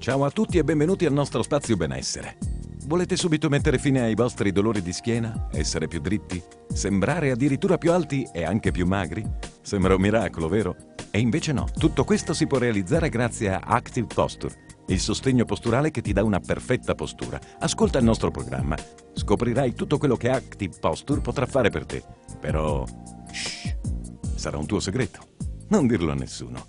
Ciao a tutti e benvenuti al nostro spazio benessere. Volete subito mettere fine ai vostri dolori di schiena? Essere più dritti? Sembrare addirittura più alti e anche più magri? Sembra un miracolo, vero? E invece no, tutto questo si può realizzare grazie a Active Posture, il sostegno posturale che ti dà una perfetta postura. Ascolta il nostro programma. Scoprirai tutto quello che Active Posture potrà fare per te. Però, shh, sarà un tuo segreto. Non dirlo a nessuno.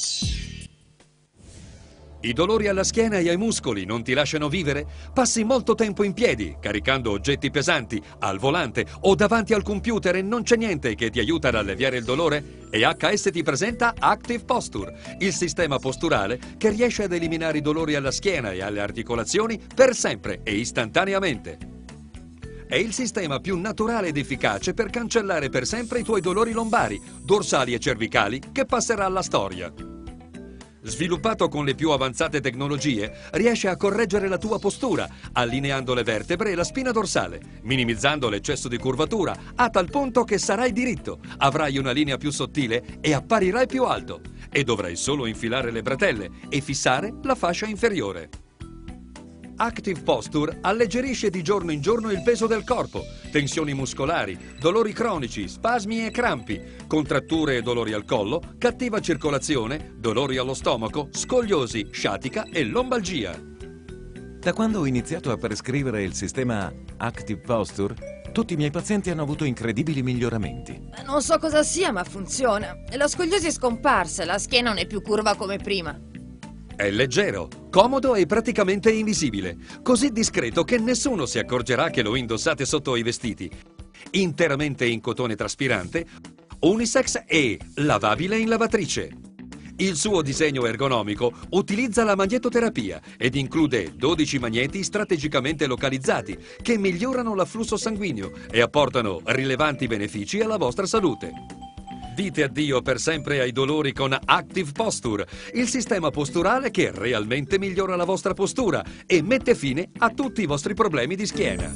I dolori alla schiena e ai muscoli non ti lasciano vivere? Passi molto tempo in piedi, caricando oggetti pesanti, al volante o davanti al computer e non c'è niente che ti aiuta ad alleviare il dolore? E HS ti presenta Active Posture, il sistema posturale che riesce ad eliminare i dolori alla schiena e alle articolazioni per sempre e istantaneamente. È il sistema più naturale ed efficace per cancellare per sempre i tuoi dolori lombari, dorsali e cervicali che passerà alla storia. Sviluppato con le più avanzate tecnologie, riesce a correggere la tua postura, allineando le vertebre e la spina dorsale, minimizzando l'eccesso di curvatura, a tal punto che sarai diritto, avrai una linea più sottile e apparirai più alto, e dovrai solo infilare le bretelle e fissare la fascia inferiore. Active Posture alleggerisce di giorno in giorno il peso del corpo, tensioni muscolari, dolori cronici, spasmi e crampi, contratture e dolori al collo, cattiva circolazione, dolori allo stomaco, scoliosi, sciatica e lombalgia. Da quando ho iniziato a prescrivere il sistema Active Posture, tutti i miei pazienti hanno avuto incredibili miglioramenti. Non so cosa sia, ma funziona. La scoliosi è scomparsa, la schiena non è più curva come prima. È leggero, comodo e praticamente invisibile, così discreto che nessuno si accorgerà che lo indossate sotto i vestiti. Interamente in cotone traspirante, unisex e lavabile in lavatrice. Il suo disegno ergonomico utilizza la magnetoterapia ed include 12 magneti strategicamente localizzati che migliorano l'afflusso sanguigno e apportano rilevanti benefici alla vostra salute. Dite addio per sempre ai dolori con Active Posture, il sistema posturale che realmente migliora la vostra postura e mette fine a tutti i vostri problemi di schiena.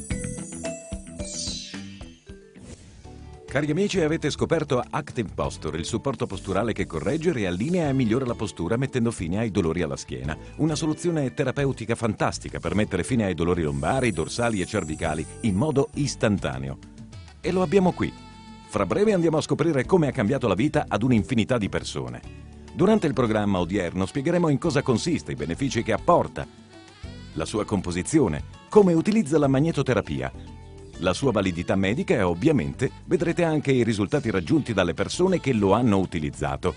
Cari amici, avete scoperto Active Posture, il supporto posturale che corregge, riallinea e migliora la postura mettendo fine ai dolori alla schiena. Una soluzione terapeutica fantastica per mettere fine ai dolori lombari, dorsali e cervicali in modo istantaneo. E lo abbiamo qui. Fra breve andiamo a scoprire come ha cambiato la vita ad un'infinità di persone. Durante il programma odierno spiegheremo in cosa consiste, i benefici che apporta, la sua composizione, come utilizza la magnetoterapia, la sua validità medica e ovviamente vedrete anche i risultati raggiunti dalle persone che lo hanno utilizzato.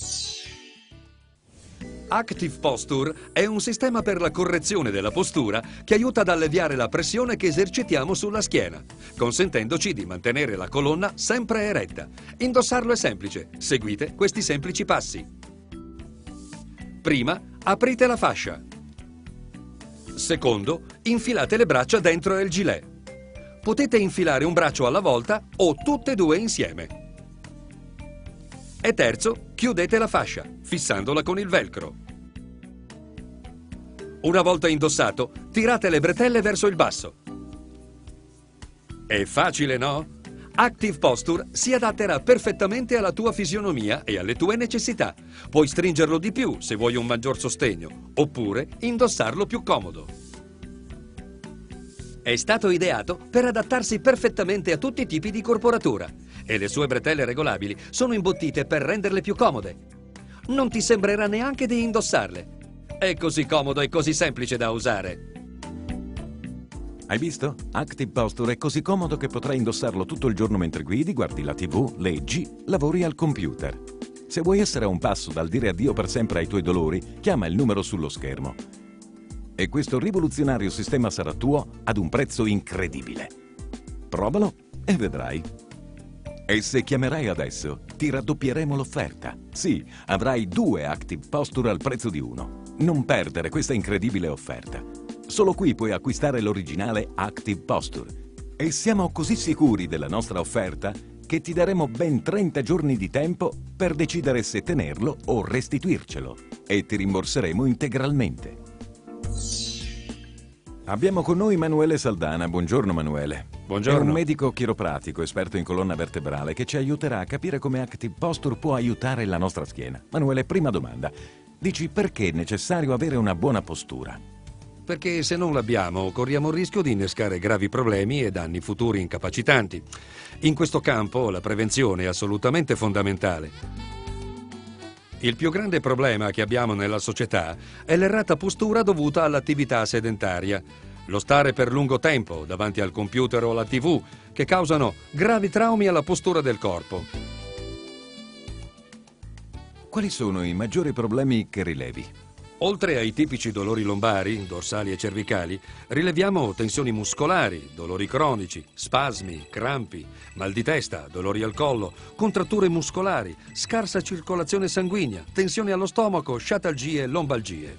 Active Posture è un sistema per la correzione della postura che aiuta ad alleviare la pressione che esercitiamo sulla schiena, consentendoci di mantenere la colonna sempre eretta. Indossarlo è semplice, seguite questi semplici passi. Prima, aprite la fascia. Secondo, infilate le braccia dentro il gilet. Potete infilare un braccio alla volta o tutte e due insieme. E terzo, chiudete la fascia, fissandola con il velcro. Una volta indossato, tirate le bretelle verso il basso. È facile, no? Active Posture si adatterà perfettamente alla tua fisionomia e alle tue necessità. Puoi stringerlo di più se vuoi un maggior sostegno, oppure indossarlo più comodo. È stato ideato per adattarsi perfettamente a tutti i tipi di corporatura e le sue bretelle regolabili sono imbottite per renderle più comode. Non ti sembrerà neanche di indossarle. È così comodo e così semplice da usare. Hai visto? Active Posture è così comodo che potrai indossarlo tutto il giorno mentre guidi, guardi la TV, leggi, lavori al computer. Se vuoi essere a un passo dal dire addio per sempre ai tuoi dolori, chiama il numero sullo schermo. E questo rivoluzionario sistema sarà tuo ad un prezzo incredibile. Provalo e vedrai. E se chiamerai adesso, ti raddoppieremo l'offerta. Sì, avrai 2 Active Posture al prezzo di 1. Non perdere questa incredibile offerta. Solo qui puoi acquistare l'originale Active Posture. E siamo così sicuri della nostra offerta che ti daremo ben 30 giorni di tempo per decidere se tenerlo o restituircelo. E ti rimborseremo integralmente. Abbiamo con noi Manuele Saldana. Buongiorno Manuele. Buongiorno. È un medico chiropratico esperto in colonna vertebrale che ci aiuterà a capire come Active Posture può aiutare la nostra schiena. Manuele, prima domanda. Dici perché è necessario avere una buona postura? Perché se non l'abbiamo, corriamo il rischio di innescare gravi problemi e danni futuri incapacitanti. In questo campo la prevenzione è assolutamente fondamentale. Il più grande problema che abbiamo nella società è l'errata postura dovuta all'attività sedentaria. Lo stare per lungo tempo davanti al computer o alla TV, che causano gravi traumi alla postura del corpo. Quali sono i maggiori problemi che rilevi? Oltre ai tipici dolori lombari, dorsali e cervicali, rileviamo tensioni muscolari, dolori cronici, spasmi, crampi, mal di testa, dolori al collo, contratture muscolari, scarsa circolazione sanguigna, tensioni allo stomaco, sciatalgie e lombalgie.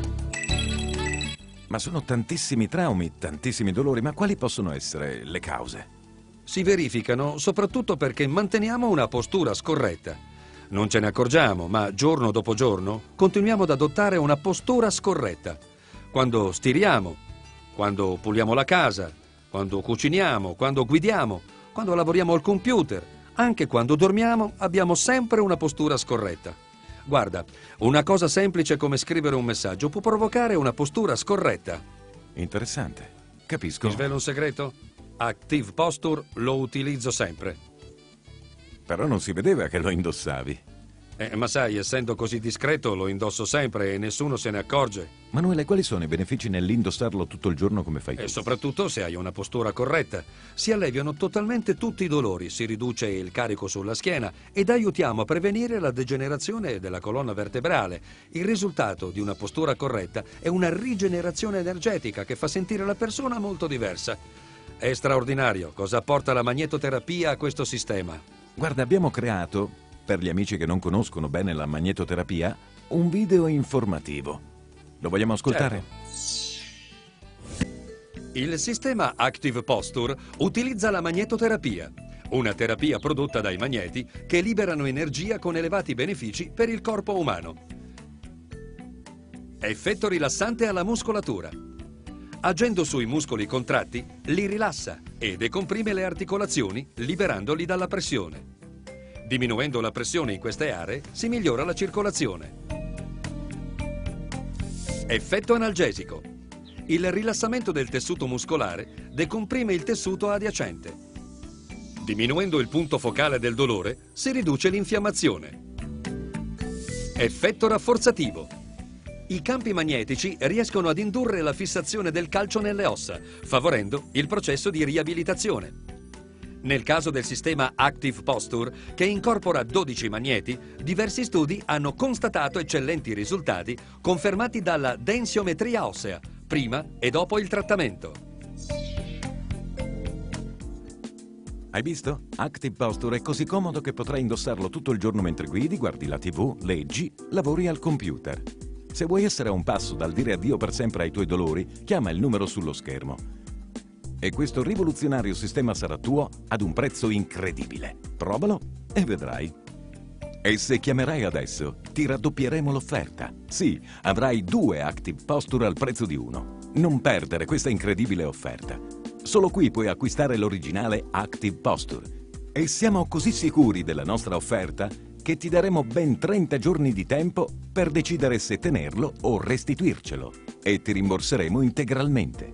Ma sono tantissimi traumi, tantissimi dolori, ma quali possono essere le cause? Si verificano soprattutto perché manteniamo una postura scorretta. Non ce ne accorgiamo, ma giorno dopo giorno continuiamo ad adottare una postura scorretta. Quando stiriamo, quando puliamo la casa, quando cuciniamo, quando guidiamo, quando lavoriamo al computer, anche quando dormiamo, abbiamo sempre una postura scorretta. Guarda, una cosa semplice come scrivere un messaggio può provocare una postura scorretta. Interessante. Capisco. Ti svelo un segreto? Active Posture lo utilizzo sempre. Però non si vedeva che lo indossavi. Ma sai, essendo così discreto lo indosso sempre e nessuno se ne accorge. Manuele, quali sono i benefici nell'indossarlo tutto il giorno come fai tu? E soprattutto se hai una postura corretta. Si alleviano totalmente tutti i dolori, si riduce il carico sulla schiena ed aiutiamo a prevenire la degenerazione della colonna vertebrale. Il risultato di una postura corretta è una rigenerazione energetica che fa sentire la persona molto diversa. È straordinario cosa apporta la magnetoterapia a questo sistema. Guarda, abbiamo creato, per gli amici che non conoscono bene la magnetoterapia, un video informativo. Lo vogliamo ascoltare? Certo. Il sistema Active Posture utilizza la magnetoterapia, una terapia prodotta dai magneti che liberano energia con elevati benefici per il corpo umano. Effetto rilassante alla muscolatura. Agendo sui muscoli contratti, li rilassa e decomprime le articolazioni, liberandoli dalla pressione. Diminuendo la pressione in queste aree, si migliora la circolazione. Effetto analgesico. Il rilassamento del tessuto muscolare decomprime il tessuto adiacente. Diminuendo il punto focale del dolore, si riduce l'infiammazione. Effetto rafforzativo. I campi magnetici riescono ad indurre la fissazione del calcio nelle ossa, favorendo il processo di riabilitazione. Nel caso del sistema Active Posture, che incorpora 12 magneti, diversi studi hanno constatato eccellenti risultati confermati dalla densiometria ossea, prima e dopo il trattamento. Hai visto? Active Posture è così comodo che potrai indossarlo tutto il giorno mentre guidi, guardi la TV, leggi, lavori al computer. Se vuoi essere a un passo dal dire addio per sempre ai tuoi dolori, chiama il numero sullo schermo. E questo rivoluzionario sistema sarà tuo ad un prezzo incredibile. Provalo e vedrai. E se chiamerai adesso, ti raddoppieremo l'offerta. Sì, avrai 2 Active Posture al prezzo di uno. Non perdere questa incredibile offerta. Solo qui puoi acquistare l'originale Active Posture. E siamo così sicuri della nostra offerta che ti daremo ben 30 giorni di tempo per decidere se tenerlo o restituircelo. E ti rimborseremo integralmente.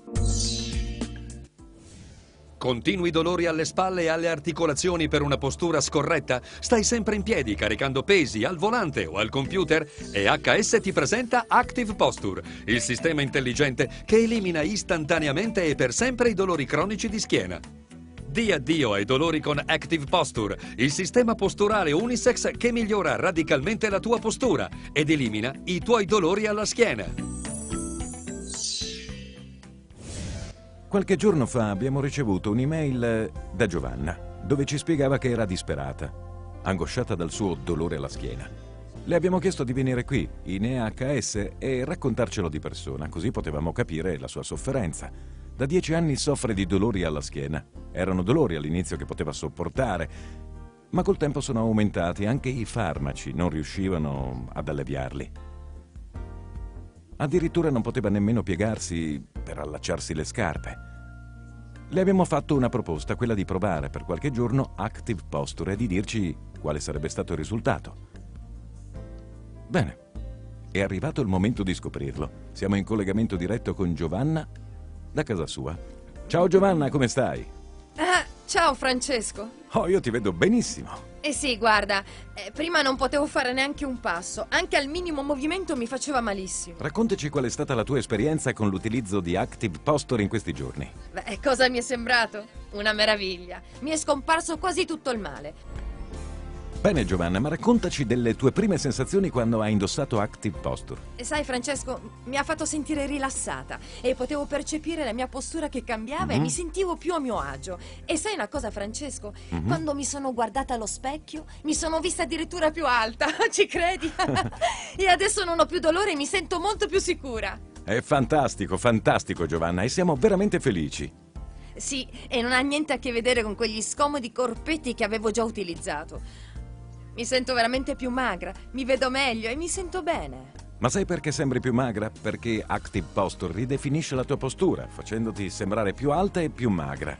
Continui dolori alle spalle e alle articolazioni per una postura scorretta? Stai sempre in piedi caricando pesi al volante o al computer? E HS ti presenta Active Posture, il sistema intelligente che elimina istantaneamente e per sempre i dolori cronici di schiena. Di addio ai dolori con Active Posture, il sistema posturale unisex che migliora radicalmente la tua postura ed elimina i tuoi dolori alla schiena. Qualche giorno fa abbiamo ricevuto un'email da Giovanna, dove ci spiegava che era disperata, angosciata dal suo dolore alla schiena. Le abbiamo chiesto di venire qui, in EHS, e raccontarcelo di persona, così potevamo capire la sua sofferenza. Da 10 anni soffre di dolori alla schiena. Erano dolori all'inizio che poteva sopportare, ma col tempo sono aumentati, anche i farmaci non riuscivano ad alleviarli. Addirittura non poteva nemmeno piegarsi per allacciarsi le scarpe. Le abbiamo fatto una proposta, quella di provare per qualche giorno Active Posture e di dirci quale sarebbe stato il risultato. Bene, È arrivato il momento di scoprirlo. Siamo in collegamento diretto con Giovanna da casa sua. Ciao Giovanna, come stai? Ah, ciao Francesco. Oh, io ti vedo benissimo. Eh sì, guarda, prima non potevo fare neanche un passo. Anche al minimo movimento mi faceva malissimo. Raccontaci qual è stata la tua esperienza con l'utilizzo di Active Posture in questi giorni. Beh, cosa mi è sembrato? Una meraviglia. Mi è scomparso quasi tutto il male. Bene Giovanna, ma raccontaci delle tue prime sensazioni quando hai indossato Active Posture. E sai, Francesco, mi ha fatto sentire rilassata e potevo percepire la mia postura che cambiava e mi sentivo più a mio agio. E sai una cosa, Francesco? Quando mi sono guardata allo specchio, mi sono vista addirittura più alta. Ci credi? E adesso non ho più dolore e mi sento molto più sicura. È fantastico, fantastico Giovanna, e siamo veramente felici. Sì, e non ha niente a che vedere con quegli scomodi corpetti che avevo già utilizzato. Mi sento veramente più magra, mi vedo meglio e mi sento bene. Ma sai perché sembri più magra? Perché Active Posture ridefinisce la tua postura, facendoti sembrare più alta e più magra.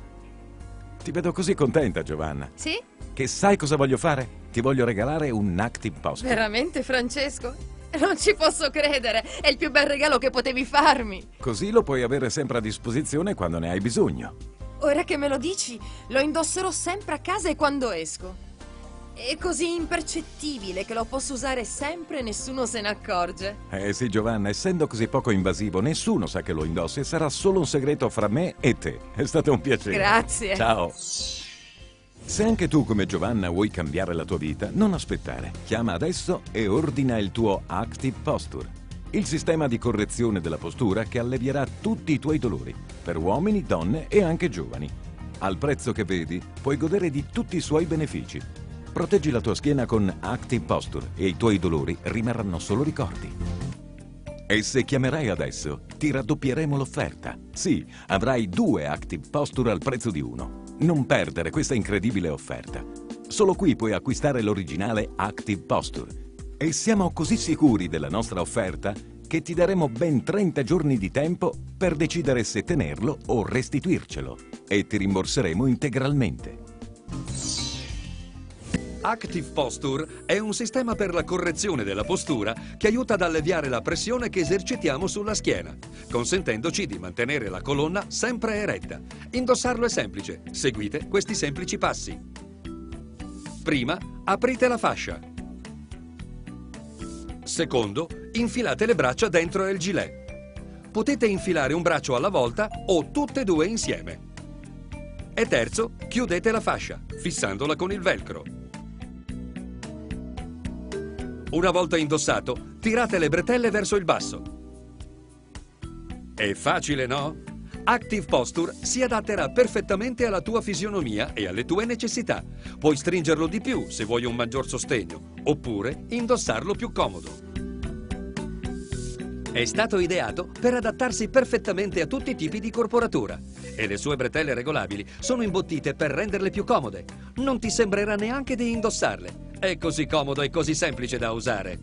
Ti vedo così contenta, Giovanna. Sì? Che sai cosa voglio fare? Ti voglio regalare un Active Posture. Veramente, Francesco? Non ci posso credere, è il più bel regalo che potevi farmi. Così lo puoi avere sempre a disposizione quando ne hai bisogno. Ora che me lo dici, lo indosserò sempre a casa e quando esco. È così impercettibile che lo posso usare sempre e nessuno se ne accorge. Eh sì, Giovanna, essendo così poco invasivo, nessuno sa che lo indossi e sarà solo un segreto fra me e te. È stato un piacere. Grazie. Ciao. Se anche tu, come Giovanna, vuoi cambiare la tua vita, non aspettare. Chiama adesso e ordina il tuo Active Posture, il sistema di correzione della postura che allevierà tutti i tuoi dolori, per uomini, donne e anche giovani. Al prezzo che vedi, puoi godere di tutti i suoi benefici. Proteggi la tua schiena con Active Posture e i tuoi dolori rimarranno solo ricordi. E se chiamerai adesso, ti raddoppieremo l'offerta. Sì, avrai 2 Active Posture al prezzo di 1. Non perdere questa incredibile offerta. Solo qui puoi acquistare l'originale Active Posture. E siamo così sicuri della nostra offerta che ti daremo ben 30 giorni di tempo per decidere se tenerlo o restituircelo. E ti rimborseremo integralmente. Active Posture è un sistema per la correzione della postura che aiuta ad alleviare la pressione che esercitiamo sulla schiena, consentendoci di mantenere la colonna sempre eretta. Indossarlo è semplice. Seguite questi semplici passi. Prima, aprite la fascia. Secondo, infilate le braccia dentro il gilet. Potete infilare un braccio alla volta o tutte e 2 insieme. E terzo, chiudete la fascia, fissandola con il velcro. Una volta indossato, tirate le bretelle verso il basso. È facile, no? Active Posture si adatterà perfettamente alla tua fisionomia e alle tue necessità. Puoi stringerlo di più se vuoi un maggior sostegno, oppure indossarlo più comodo. È stato ideato per adattarsi perfettamente a tutti i tipi di corporatura e le sue bretelle regolabili sono imbottite per renderle più comode. Non ti sembrerà neanche di indossarle. È così comodo e così semplice da usare.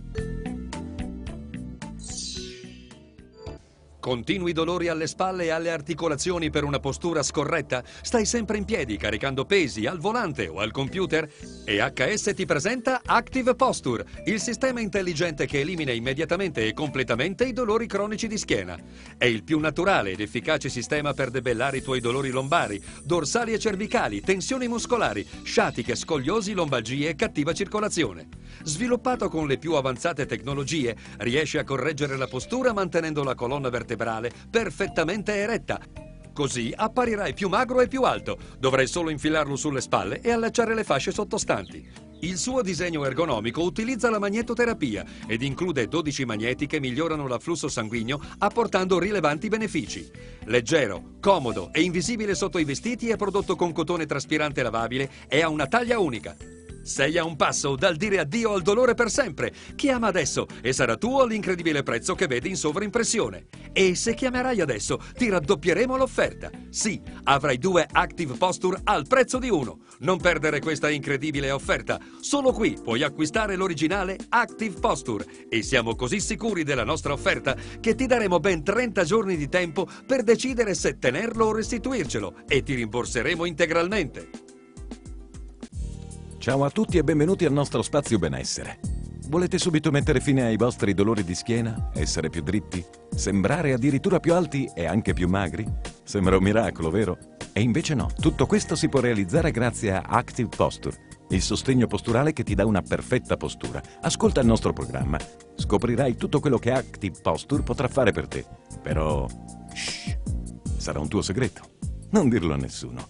Continui dolori alle spalle e alle articolazioni per una postura scorretta? Stai sempre in piedi caricando pesi al volante o al computer? E HS ti presenta Active Posture, il sistema intelligente che elimina immediatamente e completamente i dolori cronici di schiena. È il più naturale ed efficace sistema per debellare i tuoi dolori lombari, dorsali e cervicali, tensioni muscolari, sciatiche, scoliosi, lombalgie e cattiva circolazione. Sviluppato con le più avanzate tecnologie, riesce a correggere la postura mantenendo la colonna vertebrale perfettamente eretta. Così apparirai più magro e più alto. Dovrai solo infilarlo sulle spalle e allacciare le fasce sottostanti. Il suo disegno ergonomico utilizza la magnetoterapia ed include 12 magneti che migliorano l'afflusso sanguigno apportando rilevanti benefici. Leggero, comodo e invisibile sotto i vestiti, è prodotto con cotone traspirante lavabile e ha una taglia unica. Sei a un passo dal dire addio al dolore per sempre. Chiama adesso e sarà tuo l'incredibile prezzo che vedi in sovraimpressione. E se chiamerai adesso ti raddoppieremo l'offerta. Sì, avrai 2 Active Posture al prezzo di 1. Non perdere questa incredibile offerta. Solo qui puoi acquistare l'originale Active Posture e siamo così sicuri della nostra offerta che ti daremo ben 30 giorni di tempo per decidere se tenerlo o restituircelo e ti rimborseremo integralmente. Ciao a tutti e benvenuti al nostro spazio benessere. Volete subito mettere fine ai vostri dolori di schiena? Essere più dritti? Sembrare addirittura più alti e anche più magri? Sembra un miracolo, vero? E invece no, tutto questo si può realizzare grazie a Active Posture, il sostegno posturale che ti dà una perfetta postura. Ascolta il nostro programma, scoprirai tutto quello che Active Posture potrà fare per te. Però, shh, sarà un tuo segreto, non dirlo a nessuno.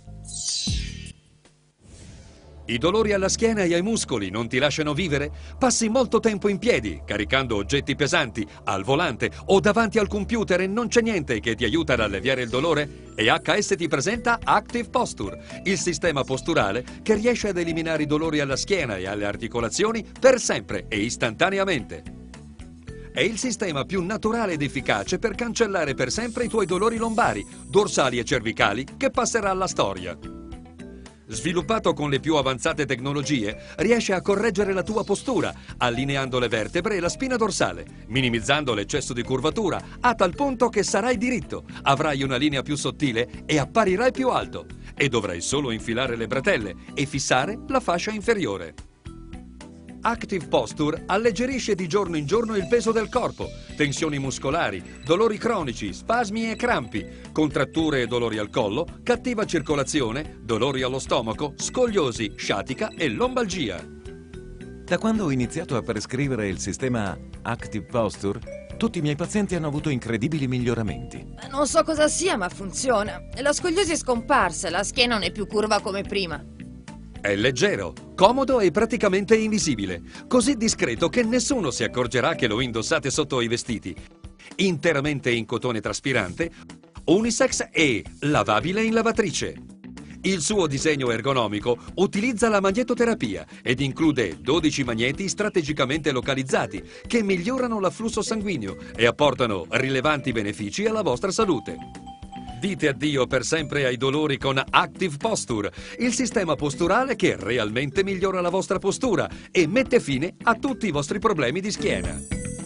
I dolori alla schiena e ai muscoli non ti lasciano vivere? Passi molto tempo in piedi, caricando oggetti pesanti, al volante o davanti al computer e non c'è niente che ti aiuta ad alleviare il dolore? E HS ti presenta Active Posture, il sistema posturale che riesce ad eliminare i dolori alla schiena e alle articolazioni per sempre e istantaneamente. È il sistema più naturale ed efficace per cancellare per sempre i tuoi dolori lombari, dorsali e cervicali che passerà alla storia. Sviluppato con le più avanzate tecnologie, riesce a correggere la tua postura, allineando le vertebre e la spina dorsale, minimizzando l'eccesso di curvatura, a tal punto che sarai diritto, avrai una linea più sottile e apparirai più alto, e dovrai solo infilare le bretelle e fissare la fascia inferiore. Active Posture alleggerisce di giorno in giorno il peso del corpo, tensioni muscolari, dolori cronici, spasmi e crampi, contratture e dolori al collo, cattiva circolazione, dolori allo stomaco, scoliosi, sciatica e lombalgia. Da quando ho iniziato a prescrivere il sistema Active Posture, tutti i miei pazienti hanno avuto incredibili miglioramenti. Non so cosa sia, ma funziona. La scoliosi è scomparsa, la schiena non è più curva come prima. È leggero, comodo e praticamente invisibile, così discreto che nessuno si accorgerà che lo indossate sotto i vestiti. Interamente in cotone traspirante, unisex e lavabile in lavatrice. Il suo disegno ergonomico utilizza la magnetoterapia ed include 12 magneti strategicamente localizzati che migliorano l'afflusso sanguigno e apportano rilevanti benefici alla vostra salute. Dite addio per sempre ai dolori con Active Posture, il sistema posturale che realmente migliora la vostra postura e mette fine a tutti i vostri problemi di schiena.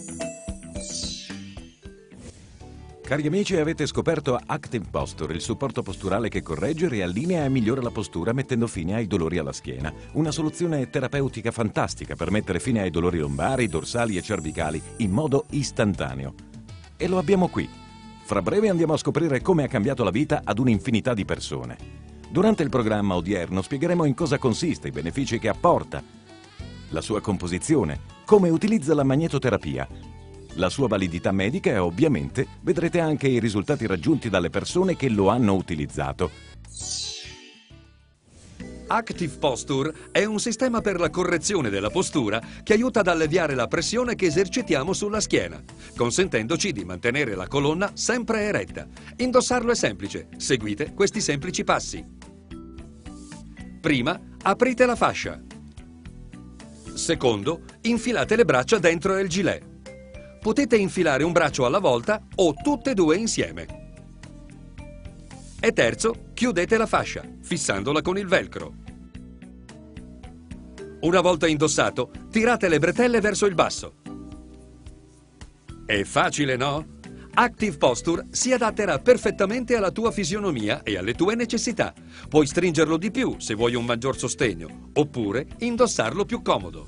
Cari amici, avete scoperto Active Posture, il supporto posturale che corregge, riallinea e migliora la postura mettendo fine ai dolori alla schiena. Una soluzione terapeutica fantastica per mettere fine ai dolori lombari, dorsali e cervicali in modo istantaneo. E lo abbiamo qui. Fra breve andiamo a scoprire come ha cambiato la vita ad un'infinità di persone. Durante il programma odierno spiegheremo in cosa consiste, i benefici che apporta, la sua composizione, come utilizza la magnetoterapia, la sua validità medica e ovviamente vedrete anche i risultati raggiunti dalle persone che lo hanno utilizzato. Active Posture è un sistema per la correzione della postura che aiuta ad alleviare la pressione che esercitiamo sulla schiena, consentendoci di mantenere la colonna sempre eretta. Indossarlo è semplice, seguite questi semplici passi. Prima, aprite la fascia. Secondo, infilate le braccia dentro il gilet. Potete infilare un braccio alla volta o tutte e due insieme. E terzo, chiudete la fascia, fissandola con il velcro. Una volta indossato, tirate le bretelle verso il basso. È facile, no? Active Posture si adatterà perfettamente alla tua fisionomia e alle tue necessità. Puoi stringerlo di più se vuoi un maggior sostegno, oppure indossarlo più comodo.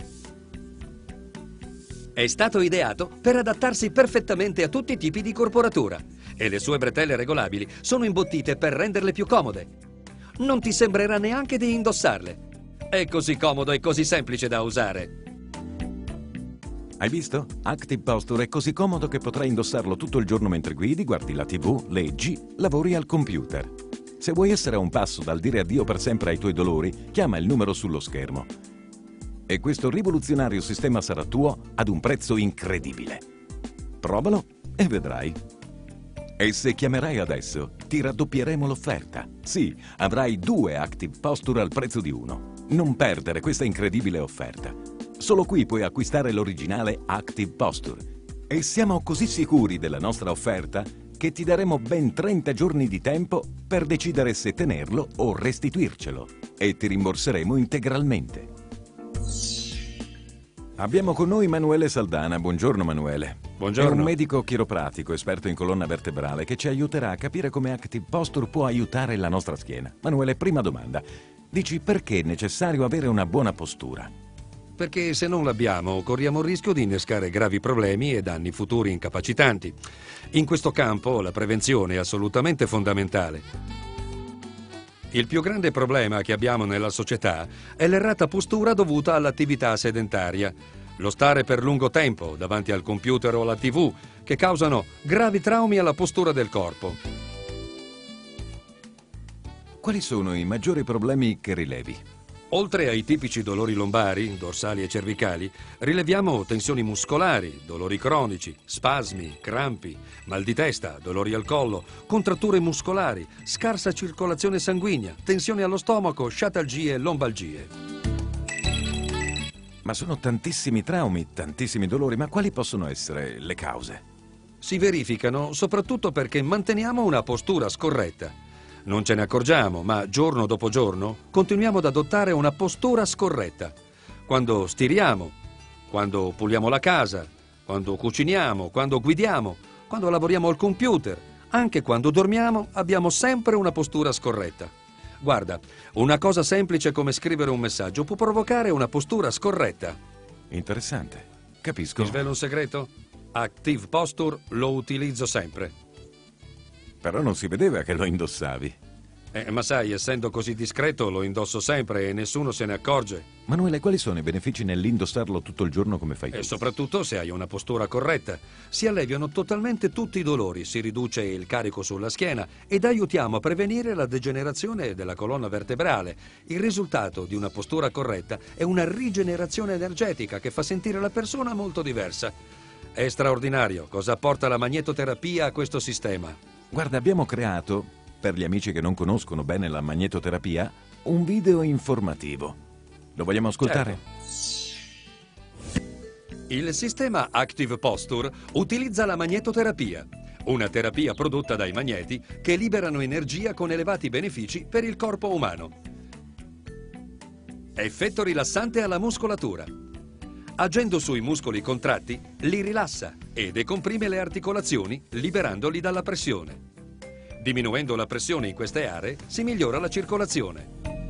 È stato ideato per adattarsi perfettamente a tutti i tipi di corporatura e le sue bretelle regolabili sono imbottite per renderle più comode. Non ti sembrerà neanche di indossarle. È così comodo e così semplice da usare. Hai visto? Active Posture è così comodo che potrai indossarlo tutto il giorno mentre guidi, guardi la TV, leggi, lavori al computer. Se vuoi essere a un passo dal dire addio per sempre ai tuoi dolori, chiama il numero sullo schermo. E questo rivoluzionario sistema sarà tuo ad un prezzo incredibile. Provalo e vedrai. E se chiamerai adesso, ti raddoppieremo l'offerta. Sì, avrai 2 Active Posture al prezzo di 1. Non perdere questa incredibile offerta. Solo qui puoi acquistare l'originale Active Posture. E siamo così sicuri della nostra offerta che ti daremo ben 30 giorni di tempo per decidere se tenerlo o restituircelo. E ti rimborseremo integralmente. Abbiamo con noi Manuele Saldana. Buongiorno Manuele. Buongiorno. È un medico chiropratico esperto in colonna vertebrale che ci aiuterà a capire come Active Posture può aiutare la nostra schiena. Manuele, prima domanda. Dici perché è necessario avere una buona postura? perché se non l'abbiamo corriamo il rischio di innescare gravi problemi e danni futuri incapacitanti. In questo campo la prevenzione è assolutamente fondamentale. Il più grande problema che abbiamo nella società è l'errata postura dovuta all'attività sedentaria, lo stare per lungo tempo davanti al computer o alla TV, che causano gravi traumi alla postura del corpo. Quali sono i maggiori problemi che rilevi? Oltre ai tipici dolori lombari, dorsali e cervicali, rileviamo tensioni muscolari, dolori cronici, spasmi, crampi, mal di testa, dolori al collo, contratture muscolari, scarsa circolazione sanguigna, tensione allo stomaco, sciatalgie e lombalgie. Ma sono tantissimi traumi, tantissimi dolori, ma quali possono essere le cause? Si verificano soprattutto perché manteniamo una postura scorretta. Non ce ne accorgiamo, ma giorno dopo giorno continuiamo ad adottare una postura scorretta. Quando stiriamo, quando puliamo la casa, quando cuciniamo, quando guidiamo, quando lavoriamo al computer, anche quando dormiamo, abbiamo sempre una postura scorretta. Guarda, una cosa semplice come scrivere un messaggio può provocare una postura scorretta. Interessante. Capisco. Ti svelo un segreto? Active Posture lo utilizzo sempre. Però non si vedeva che lo indossavi. Ma sai, essendo così discreto, lo indosso sempre e nessuno se ne accorge. Manuele, quali sono i benefici nell'indossarlo tutto il giorno come fai tu? E soprattutto se hai una postura corretta. Si alleviano totalmente tutti i dolori, si riduce il carico sulla schiena ed aiutiamo a prevenire la degenerazione della colonna vertebrale. Il risultato di una postura corretta è una rigenerazione energetica che fa sentire la persona molto diversa. È straordinario cosa apporta la magnetoterapia a questo sistema. Guarda, abbiamo creato, per gli amici che non conoscono bene la magnetoterapia, un video informativo. Lo vogliamo ascoltare? Certo. Il sistema Active Posture utilizza la magnetoterapia, una terapia prodotta dai magneti che liberano energia con elevati benefici per il corpo umano. Effetto rilassante alla muscolatura. Agendo sui muscoli contratti, li rilassa e decomprime le articolazioni, liberandoli dalla pressione. Diminuendo la pressione in queste aree, si migliora la circolazione.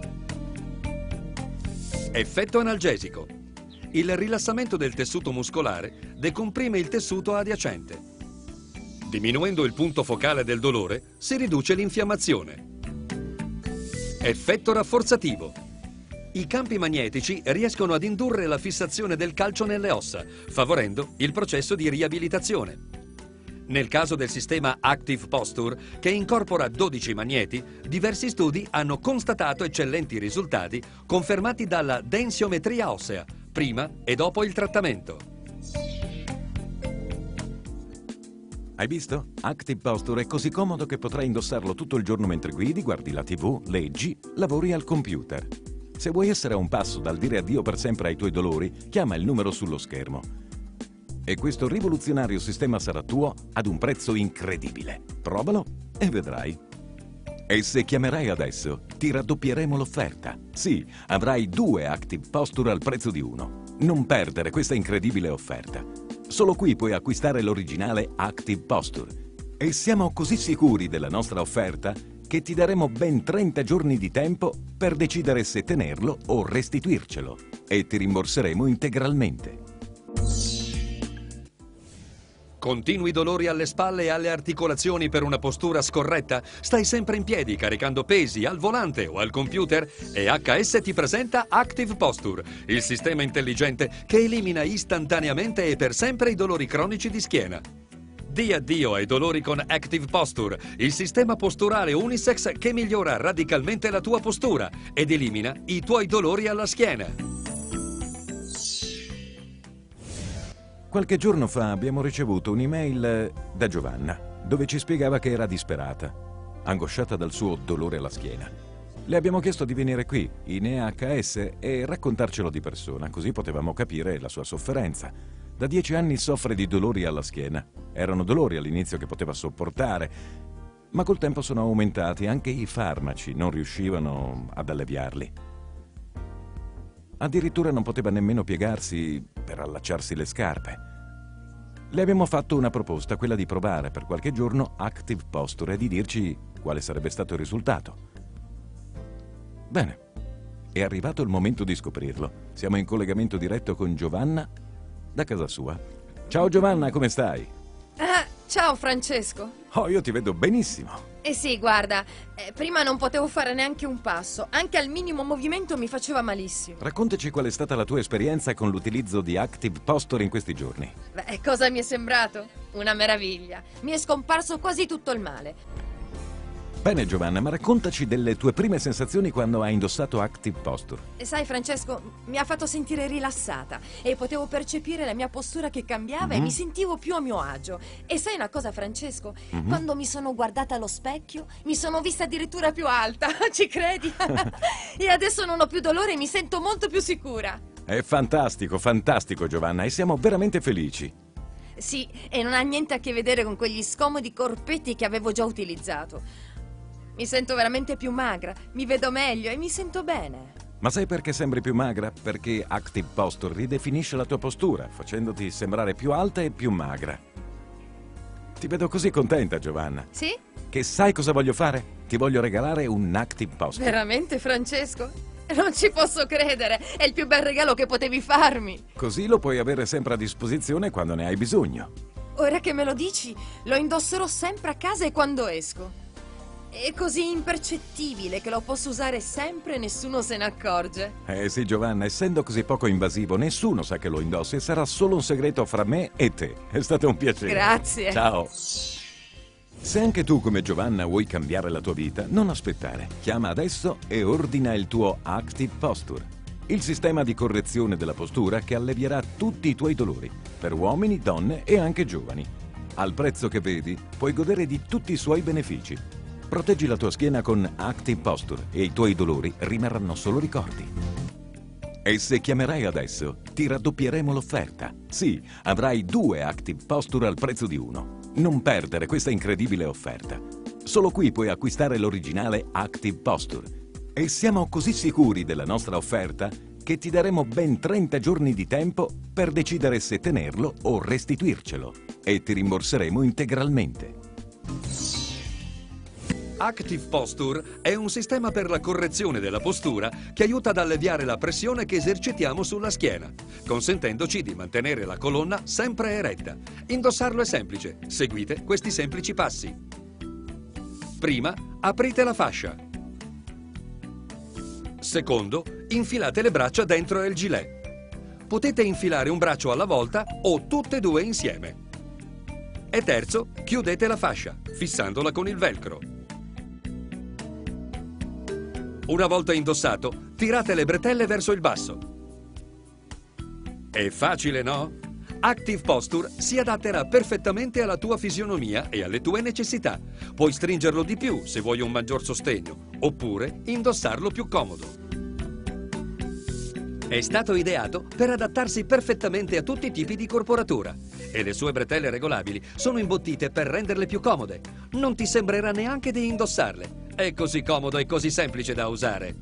Effetto analgesico. Il rilassamento del tessuto muscolare decomprime il tessuto adiacente. Diminuendo il punto focale del dolore, si riduce l'infiammazione. Effetto rafforzativo. I campi magnetici riescono ad indurre la fissazione del calcio nelle ossa, favorendo il processo di riabilitazione. Nel caso del sistema Active Posture, che incorpora 12 magneti, diversi studi hanno constatato eccellenti risultati confermati dalla densiometria ossea, prima e dopo il trattamento. Hai visto? Active Posture è così comodo che potrai indossarlo tutto il giorno mentre guidi, guardi la TV, leggi, lavori al computer. Se vuoi essere a un passo dal dire addio per sempre ai tuoi dolori, chiama il numero sullo schermo. E questo rivoluzionario sistema sarà tuo ad un prezzo incredibile. Provalo e vedrai. E se chiamerai adesso, ti raddoppieremo l'offerta. Sì, avrai 2 Active Posture al prezzo di uno. Non perdere questa incredibile offerta. Solo qui puoi acquistare l'originale Active Posture. E siamo così sicuri della nostra offerta che ti daremo ben 30 giorni di tempo per decidere se tenerlo o restituircelo. E ti rimborseremo integralmente. Continui dolori alle spalle e alle articolazioni per una postura scorretta? Stai sempre in piedi caricando pesi al volante o al computer? E HS ti presenta Active Posture, il sistema intelligente che elimina istantaneamente e per sempre i dolori cronici di schiena. Di addio ai dolori con Active Posture, il sistema posturale unisex che migliora radicalmente la tua postura ed elimina i tuoi dolori alla schiena. Qualche giorno fa abbiamo ricevuto un'email da Giovanna, dove ci spiegava che era disperata, angosciata dal suo dolore alla schiena. Le abbiamo chiesto di venire qui, in EHS, e raccontarcelo di persona, così potevamo capire la sua sofferenza. Da 10 anni soffre di dolori alla schiena. Erano dolori all'inizio che poteva sopportare, ma col tempo sono aumentati, anche i farmaci non riuscivano ad alleviarli. Addirittura non poteva nemmeno piegarsi per allacciarsi le scarpe. Le abbiamo fatto una proposta, quella di provare per qualche giorno Active Posture e di dirci quale sarebbe stato il risultato. Bene, È arrivato il momento di scoprirlo. Siamo in collegamento diretto con Giovanna da casa sua. Ciao Giovanna, come stai? Ah, ciao Francesco. Oh, io ti vedo benissimo. Eh sì, guarda, prima non potevo fare neanche un passo. Anche al minimo movimento mi faceva malissimo. Raccontaci qual è stata la tua esperienza con l'utilizzo di Active Posture in questi giorni. Beh, cosa mi è sembrato? Una meraviglia. Mi è scomparso quasi tutto il male. Bene Giovanna, ma raccontaci delle tue prime sensazioni quando hai indossato Active Posture. E sai, Francesco, mi ha fatto sentire rilassata e potevo percepire la mia postura che cambiava e mi sentivo più a mio agio. E sai una cosa, Francesco? Quando mi sono guardata allo specchio, mi sono vista addirittura più alta. Ci credi? E adesso non ho più dolore e mi sento molto più sicura. È fantastico, fantastico Giovanna, e siamo veramente felici. Sì, e non ha niente a che vedere con quegli scomodi corpetti che avevo già utilizzato. Mi sento veramente più magra, mi vedo meglio e mi sento bene. Ma sai perché sembri più magra? Perché Active Posture ridefinisce la tua postura, facendoti sembrare più alta e più magra. Ti vedo così contenta, Giovanna. Sì? Che sai cosa voglio fare? Ti voglio regalare un Active Posture. Veramente, Francesco? Non ci posso credere, è il più bel regalo che potevi farmi. Così lo puoi avere sempre a disposizione quando ne hai bisogno. Ora che me lo dici, lo indosserò sempre a casa e quando esco. È così impercettibile che lo posso usare sempre e nessuno se ne accorge. Eh sì, Giovanna, essendo così poco invasivo, nessuno sa che lo indossi e sarà solo un segreto fra me e te. È stato un piacere. Grazie. Ciao. Se anche tu, come Giovanna, vuoi cambiare la tua vita, non aspettare. Chiama adesso e ordina il tuo Active Posture, il sistema di correzione della postura che allevierà tutti i tuoi dolori, per uomini, donne e anche giovani. Al prezzo che vedi, puoi godere di tutti i suoi benefici. Proteggi la tua schiena con Active Posture e i tuoi dolori rimarranno solo ricordi. E se chiamerai adesso, ti raddoppieremo l'offerta. Sì, avrai 2 Active Posture al prezzo di 1. Non perdere questa incredibile offerta. Solo qui puoi acquistare l'originale Active Posture. E siamo così sicuri della nostra offerta che ti daremo ben 30 giorni di tempo per decidere se tenerlo o restituircelo. E ti rimborseremo integralmente. Active Posture è un sistema per la correzione della postura che aiuta ad alleviare la pressione che esercitiamo sulla schiena, consentendoci di mantenere la colonna sempre eretta. Indossarlo è semplice. Seguite questi semplici passi. Prima, aprite la fascia. Secondo, infilate le braccia dentro il gilet. Potete infilare un braccio alla volta o tutte e 2 insieme. E terzo, chiudete la fascia, fissandola con il velcro. Una volta indossato, tirate le bretelle verso il basso. È facile, no? Active Posture si adatterà perfettamente alla tua fisionomia e alle tue necessità. Puoi stringerlo di più se vuoi un maggior sostegno, oppure indossarlo più comodo. È stato ideato per adattarsi perfettamente a tutti i tipi di corporatura e le sue bretelle regolabili sono imbottite per renderle più comode. Non ti sembrerà neanche di indossarle. È così comodo e così semplice da usare.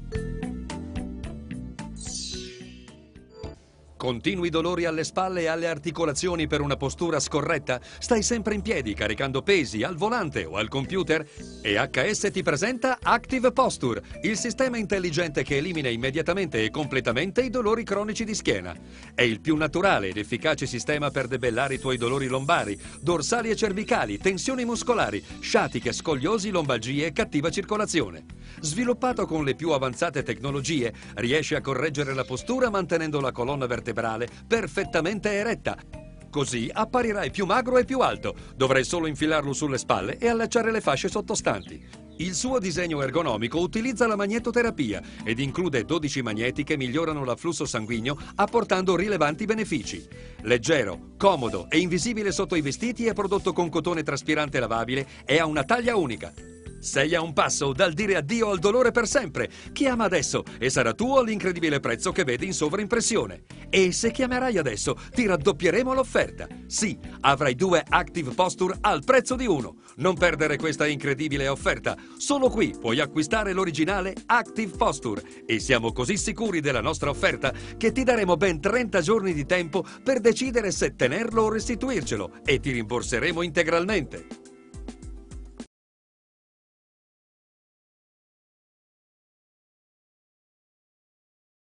Continui dolori alle spalle e alle articolazioni per una postura scorretta? Stai sempre in piedi caricando pesi al volante o al computer? E HS ti presenta Active Posture, il sistema intelligente che elimina immediatamente e completamente i dolori cronici di schiena. È il più naturale ed efficace sistema per debellare i tuoi dolori lombari, dorsali e cervicali, tensioni muscolari, sciatiche, scoliosi, lombalgie e cattiva circolazione. Sviluppato con le più avanzate tecnologie, riesce a correggere la postura mantenendo la colonna vertebrale perfettamente eretta. Così apparirai più magro e più alto. Dovrai solo infilarlo sulle spalle e allacciare le fasce sottostanti. Il suo disegno ergonomico utilizza la magnetoterapia ed include 12 magneti che migliorano l'afflusso sanguigno apportando rilevanti benefici. Leggero, comodo e invisibile sotto i vestiti, è prodotto con cotone traspirante lavabile e ha una taglia unica. Sei a un passo dal dire addio al dolore per sempre. Chiama adesso e sarà tuo l'incredibile prezzo che vedi in sovraimpressione. E se chiamerai adesso ti raddoppieremo l'offerta. Sì, avrai 2 Active Posture al prezzo di 1. Non perdere questa incredibile offerta. Solo qui puoi acquistare l'originale Active Posture e siamo così sicuri della nostra offerta che ti daremo ben 30 giorni di tempo per decidere se tenerlo o restituircelo e ti rimborseremo integralmente.